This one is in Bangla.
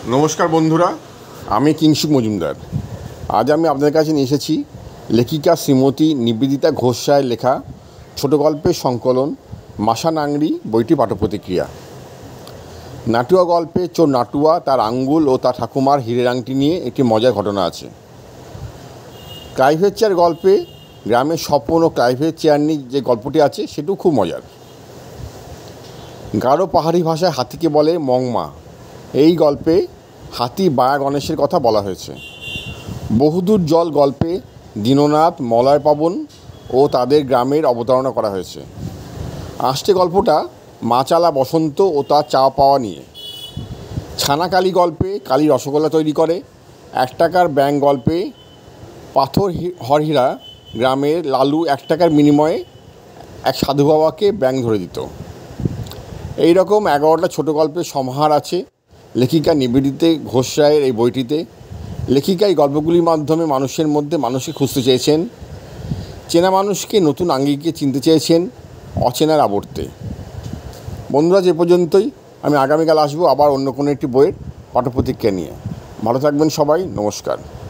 নমস্কার বন্ধুরা, আমি কিংসুক মজুমদার। আজ আমি আপনাদের কাছে নিয়ে এসেছি লেখিকা শ্রীমতী নিবেদিতা ঘোষ রায়ের লেখা ছোট গল্পের সংকলন মাসা নাংড়ি বইটি পাঠ্যপ্রতিক্রিয়া। নাটুয়া গল্পে চোর নাটুয়া তার আঙ্গুল ও তার ঠাকুমার হীরের আংটি নিয়ে একটি মজার ঘটনা আছে। ক্লাইভের চেয়ার গল্পে গ্রামের স্বপন ও ক্লাইভের চেয়ার নিয়ে যে গল্পটি আছে সেটাও খুব মজার। গারো পাহাড়ি ভাষায় হাতিকে বলে মংমা। এই গল্পে হাতি বায়া গণেশের কথা বলা হয়েছে। বহুদূর জল গল্পে দীননাথ মলয় পাবন ও তাদের গ্রামের অবতারণা করা হয়েছে। আষ্টে গল্পটা মাচালা বসন্ত ও তার চাওয়া পাওয়া নিয়ে। ছানাকালী গল্পে কালী রসগোল্লা তৈরি করে। 1 টাকার ব্যাংক গল্পে পাথর হরহীরা গ্রামের লালু 1 টাকার বিনিময়ে এক সাধু বাবাকে ব্যাংক ধরে দিত। এই রকম 11টা ছোটো গল্পের সমাহার আছে লেখিকা নিবেদিতা ঘোষ রায়ের এই বইটিতে। লেখিকা এই গল্পগুলির মাধ্যমে মানুষের মধ্যে মানুষকে খুঁজতে চেয়েছেন, চেনা মানুষকে নতুন আঙ্গিকে চিনতে চেয়েছেন অচেনার আবর্তে। বন্ধুরা, যে পর্যন্তই। আমি আগামীকাল আসবো আবার অন্য কোনো একটি বইয়ের পাঠ্যপ্রতিক্রিয়া নিয়ে। ভালো থাকবেন সবাই। নমস্কার।